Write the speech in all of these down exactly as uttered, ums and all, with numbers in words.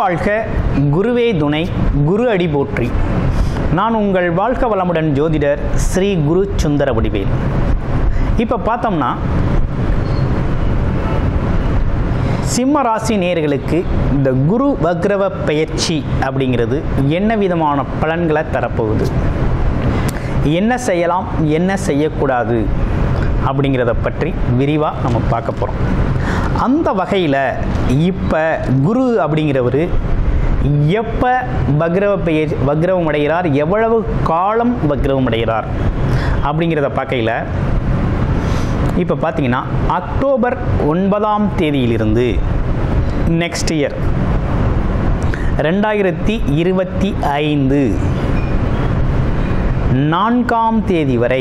வாழ்க, குருவே துணை, குரு அடி போற்றி. நான் உங்கள் வாழ்க வளமுடன் ஜோதிடர் ஸ்ரீ குரு சுந்தர வடிவேல். இப்போ பார்த்தோம்னா சிம்ம ராசி நேயர்களுக்கு இந்த குரு வக்ரவ பெயர்ச்சி அப்படிங்கிறது என்ன விதமான பலன்களை தரப்போகுது, என்ன செய்யலாம் என்ன செய்யக்கூடாது அப்படிங்கிறத பற்றி விரிவாக நம்ம பார்க்க போகிறோம். அந்த வகையில் இப்போ குரு அப்படிங்கிறவர் எப்போ வக்ரவ பெயர் வக்ரவம் அடைகிறார், எவ்வளவு காலம் வக்ரவம் அடைகிறார் அப்படிங்கிறத பார்க்கையில் இப்போ பார்த்தீங்கன்னா அக்டோபர் ஒன்பதாம் தேதியிலிருந்து நெக்ஸ்ட் இயர் ரெண்டாயிரத்தி இருபத்தி ஐந்து நான்காம் தேதி வரை,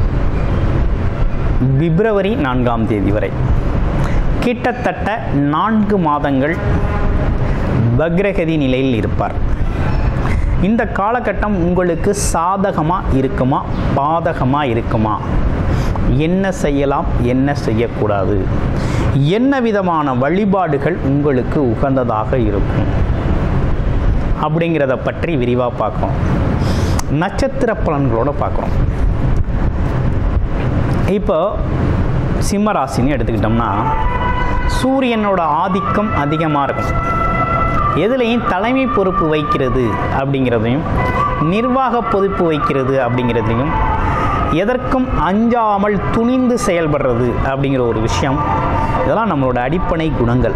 பிப்ரவரி நான்காம் தேதி வரை கிட்டத்தட்ட நான்கு மாதங்கள் வக்ரகதி நிலையில் இருப்பார். இந்த காலகட்டம் உங்களுக்கு சாதகமாக இருக்குமா பாதகமாக இருக்குமா, என்ன செய்யலாம் என்ன செய்யக்கூடாது, என்ன விதமான வழிபாடுகள் உங்களுக்கு உகந்ததாக இருக்கும் அப்படிங்கிறத பற்றி விரிவாக பார்க்குறோம். நட்சத்திர பலன்களோடு பார்க்குறோம். இப்போ சிம்ம ராசின்னு எடுத்துக்கிட்டோம்னா சூரியனோட ஆதிக்கம் அதிகமாக இருக்கும். எதுலேயும் தலைமை பொறுப்பு வைக்கிறது அப்படிங்கிறதையும் நிர்வாக பொறுப்பு வைக்கிறது அப்படிங்கிறதையும் எதற்கும் அஞ்சாமல் துணிந்து செயல்படுறது அப்படிங்கிற ஒரு விஷயம், இதெல்லாம் நம்மளோட அடிப்படை குணங்கள்.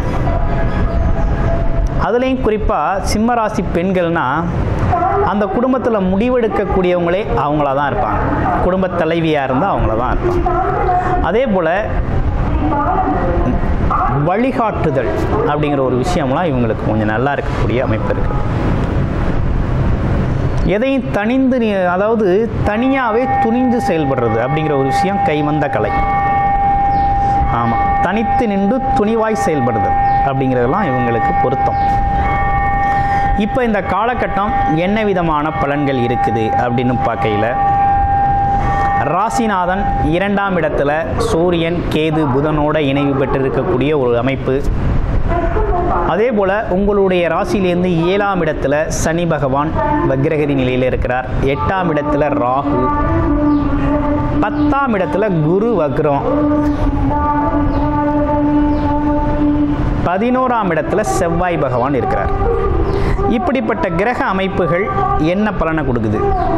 அதுலேயும் குறிப்பாக சிம்ம ராசி பெண்கள்னால் அந்த குடும்பத்தில் முடிவெடுக்கக்கூடியவங்களே அவங்கள தான் இருப்பாங்க. குடும்ப தலைவியாக இருந்தால் அவங்கள தான் இருப்பாங்க. அதே போல் வழிகாட்டுதல் அப்படிங்கிற ஒரு விஷயம்லாம் இவங்களுக்கு கொஞ்சம் நல்லா இருக்கக்கூடிய அமைப்பு இருக்குது. எதையும் தனிந்து, அதாவது தனியாகவே துணிந்து செயல்படுறது அப்படிங்கிற ஒரு விஷயம் கைவந்த கலை. ஆமாம், தனித்து நின்று துணிவாய் செயல்படுதல் அப்படிங்கிறதெல்லாம் இவங்களுக்கு பொருத்தம். இப்போ இந்த காலகட்டம் என்ன விதமான பலன்கள் இருக்குது அப்படின்னு பார்க்கையில் ராசிநாதன் இரண்டாம் இடத்துல சூரியன் கேது புதனோட இணைவு பெற்றிருக்கக்கூடிய ஒரு அமைப்பு. அதே போல் உங்களுடைய ராசியிலேருந்து ஏழாம் இடத்துல சனி பகவான் வக்ரகதி நிலையில் இருக்கிறார். எட்டாம் இடத்துல ராகு, பத்தாம் இடத்துல குரு வக்ரம், பதினோராம் இடத்துல செவ்வாய் பகவான் இருக்கிறார். இப்படிப்பட்ட கிரக அமைப்புகள் என்ன பலனை கொடுக்குது?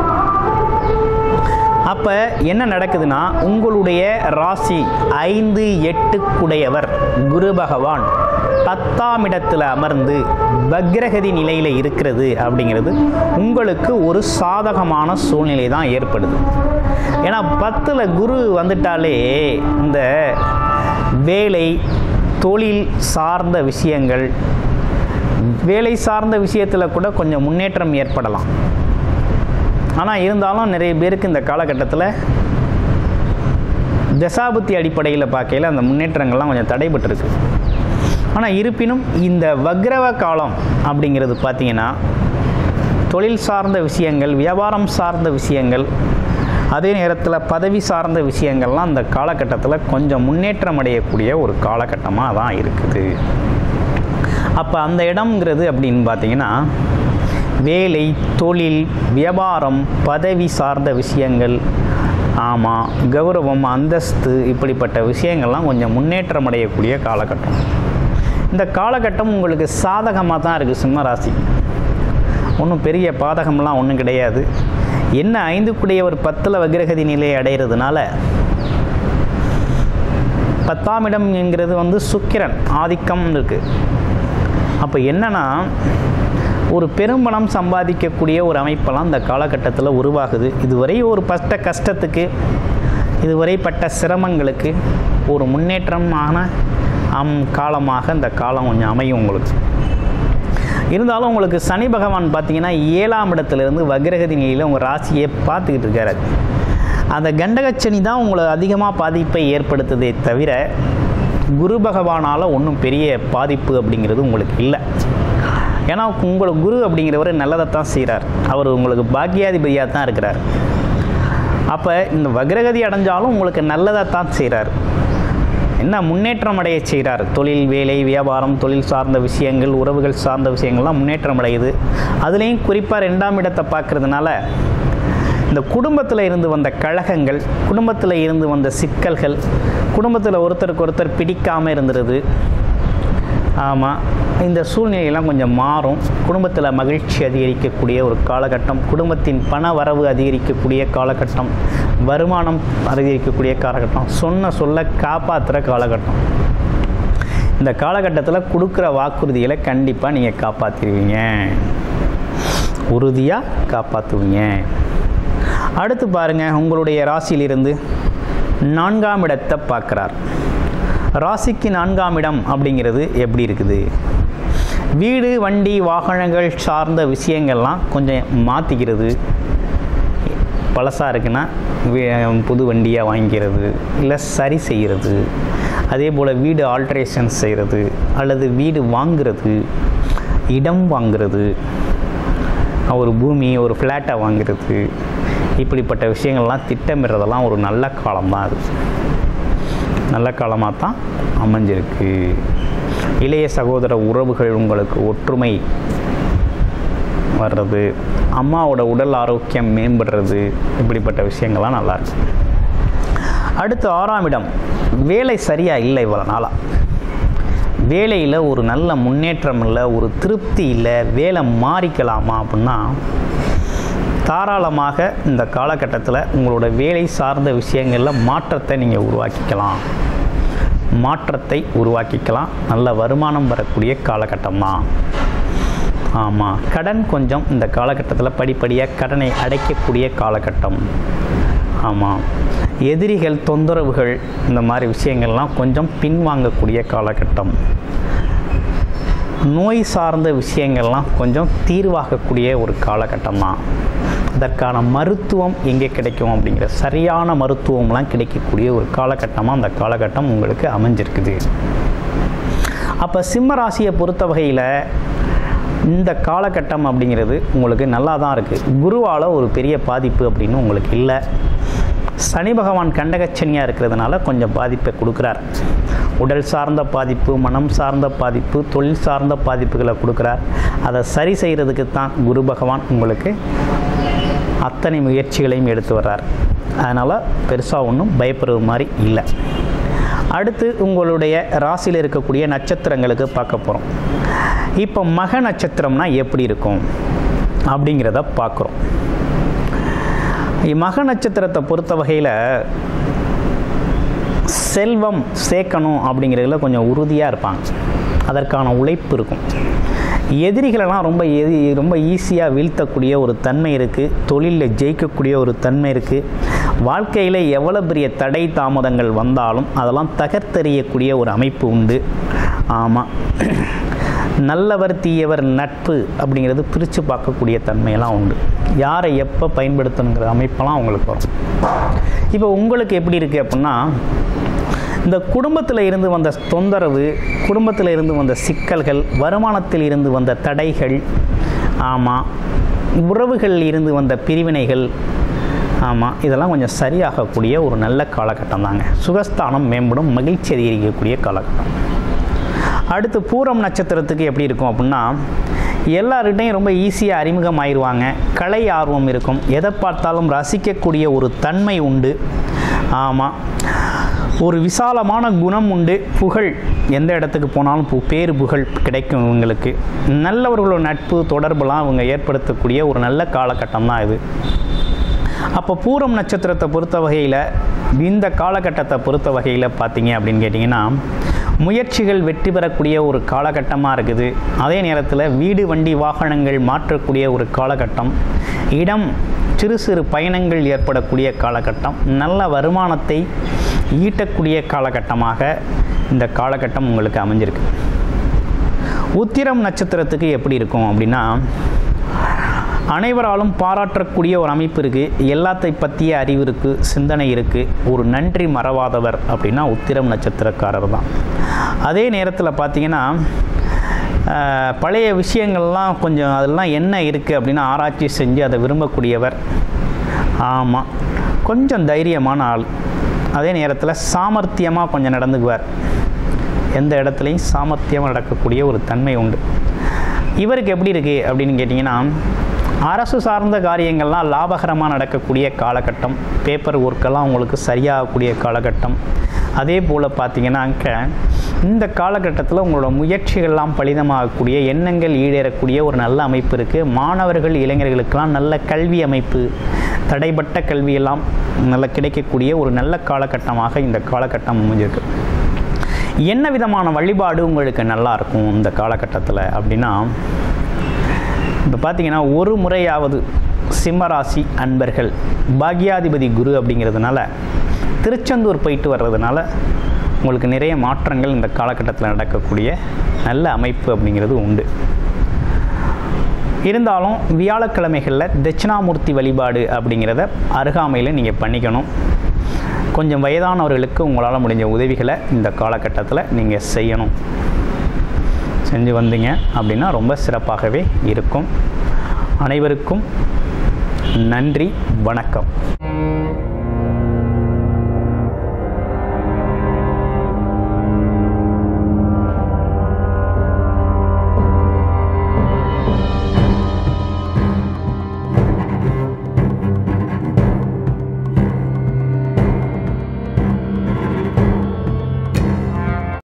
அப்போ என்ன நடக்குதுன்னா, உங்களுடைய ராசி ஐந்து எட்டுக்குடையவர் குரு பகவான் பத்தாம் இடத்தில் அமர்ந்து வக்ரகதி நிலையில் இருக்கிறது அப்படிங்கிறது உங்களுக்கு ஒரு சாதகமான சூழ்நிலை தான் ஏற்படுது. ஏன்னா பத்தில் குரு வந்துட்டாலே இந்த வேலை தொழில் சார்ந்த விஷயங்கள், வேலை சார்ந்த விஷயத்தில் கூட கொஞ்சம் முன்னேற்றம் ஏற்படலாம். ஆனால் இருந்தாலும் நிறைய பேருக்கு இந்த காலகட்டத்தில் தசாபுத்தி அடிப்படையில் பார்க்கையில் அந்த முன்னேற்றங்கள்லாம் கொஞ்சம் தடைபட்டிருக்கு. ஆனால் இருப்பினும் இந்த வக்ரவ காலம் அப்படிங்கிறது பார்த்திங்கன்னா தொழில் சார்ந்த விஷயங்கள், வியாபாரம் சார்ந்த விஷயங்கள், அதே நேரத்தில் பதவி சார்ந்த விஷயங்கள்லாம் இந்த காலகட்டத்தில் கொஞ்சம் முன்னேற்றம் அடையக்கூடிய ஒரு காலகட்டமாக தான் இருக்குது. அப்போ அந்த இடம்ங்கிறது அப்படின்னு பார்த்திங்கன்னா வேலை தொழில் வியாபாரம் பதவி சார்ந்த விஷயங்கள், ஆமாம் கௌரவம் அந்தஸ்து, இப்படிப்பட்ட விஷயங்கள்லாம் கொஞ்சம் முன்னேற்றம் அடையக்கூடிய காலகட்டம். இந்த காலகட்டம் உங்களுக்கு சாதகமாக தான் இருக்குது. சிம்மராசி ஒன்றும் பெரிய பாதகம்லாம் ஒன்றும் கிடையாது. என்ன ஐந்துக்குடைய ஒரு பத்தில் வக்ரகதி நிலையை அடைகிறதுனால பத்தாம் இடம் என்கிறது வந்து சுக்கிரன் ஆதிக்கம் இருக்குது. அப்போ என்னன்னா ஒரு பெரும்பணம் சம்பாதிக்கக்கூடிய ஒரு அமைப்பெல்லாம் இந்த காலகட்டத்தில் உருவாகுது. இதுவரை ஒரு பட்ட கஷ்டத்துக்கு, இதுவரை பட்ட சிரமங்களுக்கு ஒரு முன்னேற்றமான அம் காலமாக இந்த காலம் கொஞ்சம் அமையும் உங்களுக்கு. இருந்தாலும் உங்களுக்கு சனி பகவான் பார்த்திங்கன்னா ஏழாம் இடத்துலேருந்து வக்ரகதி நிலையில் உங்கள் ராசியை பார்த்துக்கிட்டு இருக்காரு. அந்த கண்டகச்சனி தான் உங்களை அதிகமாக பாதிப்பை ஏற்படுத்துதே தவிர குரு பகவானால் ஒன்றும் பெரிய பாதிப்பு அப்படிங்கிறது உங்களுக்கு இல்லை. ஏன்னா உங்களுக்கு குரு அப்படிங்கிறவர் நல்லதைத்தான் செய்கிறார். அவர் உங்களுக்கு பாக்கியாதிபதியாக தான் இருக்கிறார். அப்போ இந்த வக்ரகதி அடைஞ்சாலும் உங்களுக்கு நல்லதை தான் செய்கிறார். என்ன என்ன முன்னேற்றம் அடைய செய்கிறார். தொழில், வேலை, வியாபாரம், தொழில் சார்ந்த விஷயங்கள், உறவுகள் சார்ந்த விஷயங்கள்லாம் முன்னேற்றம் அடையுது. அதுலேயும் குறிப்பாக ரெண்டாம் இடத்தை பார்க்கறதுனால இந்த குடும்பத்தில் இருந்து வந்த கழகங்கள், குடும்பத்தில் இருந்து வந்த சிக்கல்கள், குடும்பத்தில் ஒருத்தருக்கு ஒருத்தர் பிடிக்காமல் இருந்துருது. ஆமாம், இந்த சூழ்நிலையெல்லாம் கொஞ்சம் மாறும். குடும்பத்தில் மகிழ்ச்சி அதிகரிக்கக்கூடிய ஒரு காலகட்டம், குடும்பத்தின் பண வரவு அதிகரிக்கக்கூடிய காலகட்டம், வருமானம் அதிகரிக்கக்கூடிய காலகட்டம், சொன்ன சொல்ல காப்பாற்றுற காலகட்டம். இந்த காலகட்டத்தில் கொடுக்குற வாக்குறுதிகளை கண்டிப்பாக நீங்கள் காப்பாற்றிடுவீங்க, உறுதியாக காப்பாற்றுவீங்க. அடுத்து பாருங்கள், உங்களுடைய ராசியிலிருந்து நான்காம் இடத்தை பார்க்குறார். ராசிக்கு நான்காம் இடம் அப்படிங்கிறது எப்படி இருக்குது? வீடு, வண்டி, வாகனங்கள் சார்ந்த விஷயங்கள்லாம் கொஞ்சம் மாற்றிக்கிறது. பழசாக இருக்குன்னா புது வண்டியாக வாங்கிக்கிறது, இல்லை சரி செய்கிறது. அதே போல் வீடு ஆல்ட்ரேஷன் செய்கிறது, அல்லது வீடு வாங்கிறது, இடம் வாங்கிறது, ஒரு பூமி, ஒரு ஃப்ளாட்டை வாங்கிறது, இப்படிப்பட்ட விஷயங்கள்லாம் திட்டமிடுறதெல்லாம் ஒரு நல்ல காலம்தான். அது நல்ல காலமாக தான் அமைஞ்சிருக்கு. இளைய சகோதர உறவுகள் உங்களுக்கு ஒற்றுமை வர்றது, அம்மாவோட உடல் ஆரோக்கியம் மேம்படுறது, இப்படிப்பட்ட விஷயங்கள்லாம் நல்லாயிருக்கு. அடுத்து ஆறாம் இடம், வேலை சரியாக இல்லை, இவ்வளோ நாளாக வேலையில் ஒரு நல்ல முன்னேற்றம் இல்லை, ஒரு திருப்தி இல்லை, வேலை மாறிக்கலாமா அப்படின்னா தாராளமாக இந்த காலகட்டத்தில் உங்களோட வேலை சார்ந்த விஷயங்களில் மாற்றத்தை நீங்கள் உருவாக்கிக்கலாம், மாற்றத்தை உருவாக்கிக்கலாம். நல்ல வருமானம் வரக்கூடிய காலகட்டம் தான். ஆமாம், கடன் கொஞ்சம் இந்த காலகட்டத்தில் படிப்படியாக கடனை அடைக்கக்கூடிய காலகட்டம். ஆமாம், எதிரிகள், தொந்தரவுகள், இந்த மாதிரி விஷயங்கள்லாம் கொஞ்சம் பின்வாங்கக்கூடிய காலகட்டம். நோய் சார்ந்த விஷயங்கள்லாம் கொஞ்சம் தீர்வாகக்கூடிய ஒரு காலகட்டம் தான். அதற்கான மருத்துவம் எங்கே கிடைக்கும் அப்படிங்கிற சரியான மருத்துவம்லாம் கிடைக்கக்கூடிய ஒரு காலகட்டமாக அந்த காலகட்டம் உங்களுக்கு அமைஞ்சிருக்குது. அப்போ சிம்ம ராசியை பொறுத்த வகையில் இந்த காலகட்டம் அப்படிங்கிறது உங்களுக்கு நல்லா தான் இருக்குது. குருவால் ஒரு பெரிய பாதிப்பு அப்படின்னு உங்களுக்கு இல்லை. சனி பகவான் கண்டகச்சனியாக இருக்கிறதுனால கொஞ்சம் பாதிப்பை கொடுக்குறார். உடல் சார்ந்த பாதிப்பு, மனம் சார்ந்த பாதிப்பு, தொழில் சார்ந்த பாதிப்புகளை கொடுக்குறார். அதை சரி செய்கிறதுக்கு தான் குரு பகவான் உங்களுக்கு அத்தனை முயற்சிகளையும் எடுத்து வர்றார். அதனால் பெருசாக ஒன்றும் பயப்படுற மாதிரி இல்லை. அடுத்து உங்களுடைய ராசியில் இருக்கக்கூடிய நட்சத்திரங்களுக்கு பார்க்க போகிறோம். இப்போ மக நட்சத்திரம்னா எப்படி இருக்கும் அப்படிங்கிறத பார்க்குறோம். மக நட்சத்திரத்தை பொறுத்த வகையில் செல்வம் சேர்க்கணும் அப்படிங்கிறதுல கொஞ்சம் உறுதியாக இருப்பாங்க. அதற்கான உழைப்பு இருக்கும். எதிரிகளெல்லாம் ரொம்ப எதி ரொம்ப ஈஸியாக வீழ்த்தக்கூடிய ஒரு தன்மை இருக்குது. தொழிலில் ஜெயிக்கக்கூடிய ஒரு தன்மை இருக்குது. வாழ்க்கையில் எவ்வளோ பெரிய தடை தாமதங்கள் வந்தாலும் அதெல்லாம் தகர்த்தெறியக்கூடிய ஒரு அமைப்பு உண்டு. ஆமாம், நல்லவர் தீயவர் நட்பு அப்படிங்கிறது பிரித்து பார்க்கக்கூடிய தன்மையெல்லாம் உண்டு. யாரை எப்போ பயன்படுத்தணுங்கிற அமைப்பெல்லாம் உங்களுக்கு வரும். இப்போ உங்களுக்கு எப்படி இருக்குது அப்படின்னா, இந்த குடும்பத்தில் இருந்து வந்த தொந்தரவு, குடும்பத்தில் இருந்து வந்த சிக்கல்கள், வருமானத்தில் இருந்து வந்த தடைகள், ஆமாம், உறவுகளில் இருந்து வந்த பிரிவினைகள், ஆமாம், இதெல்லாம் கொஞ்சம் சரியாகக்கூடிய ஒரு நல்ல காலகட்டம் தாங்க. சுகஸ்தானம் மேம்படும், மகிழ்ச்சி அதிகரிக்கக்கூடிய காலகட்டம். அடுத்து பூரம் நட்சத்திரத்துக்கு எப்படி இருக்கும் அப்படின்னா, எல்லார்கிட்டையும் ரொம்ப ஈஸியாக அறிமுகம் ஆயிடுவாங்க. கலை ஆர்வம் இருக்கும். எதை பார்த்தாலும் ரசிக்கக்கூடிய ஒரு தன்மை உண்டு. ஆமாம், ஒரு விசாலமான குணம் உண்டு. புகழ், எந்த இடத்துக்கு போனாலும் பு பேர் புகழ் கிடைக்கும் இவங்களுக்கு. நல்லவர்களோட நட்பு தொடர்புலாம் இவங்க ஏற்படுத்தக்கூடிய ஒரு நல்ல காலகட்டம் தான் இது. அப்போ பூரம் நட்சத்திரத்தை பொறுத்த வகையில், இந்த காலகட்டத்தை பொறுத்த வகையில் பார்த்தீங்க அப்படின்னு கேட்டிங்கன்னா, முயற்சிகள் வெற்றி பெறக்கூடிய ஒரு காலகட்டமாக இருக்குது. அதே நேரத்தில் வீடு, வண்டி, வாகனங்கள் மாற்றக்கூடிய ஒரு காலகட்டம். இடம், சிறு சிறு பயணங்கள் ஏற்படக்கூடிய காலகட்டம். நல்ல வருமானத்தை ஈட்டக்கூடிய காலகட்டமாக இந்த காலகட்டம் உங்களுக்கு அமைஞ்சிருக்கு. உத்திரம் நட்சத்திரத்துக்கு எப்படி இருக்கும் அப்படின்னா, அனைவராலும் பாராட்டக்கூடிய ஒரு அமைப்பு இருக்குது. எல்லாத்தை பற்றிய அறிவு இருக்குது, சிந்தனை இருக்குது. ஒரு நன்றி மறவாதவர் அப்படின்னா உத்திரம் நட்சத்திரக்காரர் தான். அதே நேரத்தில் பார்த்திங்கன்னா, பழைய விஷயங்கள்லாம் கொஞ்சம் அதெல்லாம் என்ன இருக்குது அப்படின்னு ஆராய்ச்சி செஞ்சு அதை விரும்பக்கூடியவர். ஆமாம், கொஞ்சம் தைரியமான ஆள். அதே நேரத்தில் சாமர்த்தியமாக கொஞ்சம் நடந்துக்குவார். எந்த இடத்துலையும் சாமர்த்தியமாக நடக்கக்கூடிய ஒரு தன்மை உண்டு. இவருக்கு எப்படி இருக்குது அப்படின்னு கேட்டிங்கன்னா, அரசு சார்ந்த காரியங்கள்லாம் லாபகரமாக நடக்கக்கூடிய காலகட்டம், பேப்பர் ஒர்க்கெல்லாம் உங்களுக்கு சரியாகக்கூடிய காலகட்டம். அதே போல் பார்த்திங்கன்னாக்க இந்த காலகட்டத்தில் உங்களோட முயற்சிகள்லாம் பலிதமாகக்கூடிய, எண்ணங்கள் ஈடேறக்கூடிய ஒரு நல்ல அமைப்பு இருக்குது. மாணவர்கள் இளைஞர்களுக்கெல்லாம் நல்ல கல்வி அமைப்பு, தடைப்பட்ட கல்வியெல்லாம் நல்ல கிடைக்கக்கூடிய ஒரு நல்ல காலகட்டமாக இந்த காலகட்டம் அமைஞ்சிருக்கு. என்ன விதமான வழிபாடு உங்களுக்கு நல்லாயிருக்கும் இந்த காலகட்டத்தில் அப்படின்னா, இப்போ பார்த்திங்கன்னா ஒரு முறையாவது சிம்மராசி அன்பர்கள் பாக்யாதிபதி குரு அப்படிங்கிறதுனால திருச்செந்தூர் போயிட்டு வர்றதுனால உங்களுக்கு நிறைய மாற்றங்கள் இந்த காலகட்டத்தில் நடக்கக்கூடிய நல்ல அமைப்பு அப்படிங்கிறது உண்டு. இருந்தாலும் வியாழக்கிழமைகளில் தட்சிணாமூர்த்தி வழிபாடு அப்படிங்கிறத அருகாமையில் நீங்கள் பண்ணிக்கணும். கொஞ்சம் வயதானவர்களுக்கு உங்களால் முடிஞ்ச உதவிகளை இந்த காலகட்டத்தில் நீங்கள் செய்யணும். செஞ்சு வந்தீங்க அப்படின்னா ரொம்ப சிறப்பாகவே இருக்கும். அனைவருக்கும் நன்றி, வணக்கம்.